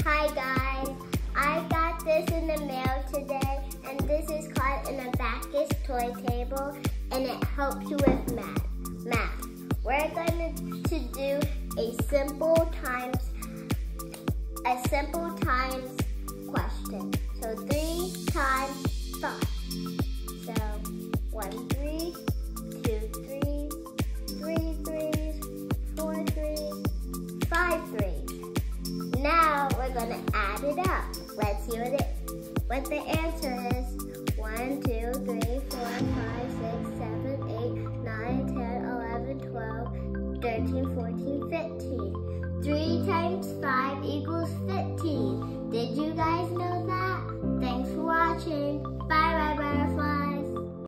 Hi guys, I got this in the mail today, and this is called an Abacus toy table, and it helps you with math. We're going to do a simple times question. So 3 times 5. So 1 3, 2 3, 3 3s, 4 3s, 5 3s. Now we're gonna add it up. Let's see what the answer is. 1 2 3 4 5 6 7 8 9 10 11 12 13 14 15. 3 times 5 equals 15. Did you guys know that? Thanks for watching. Bye bye butterflies.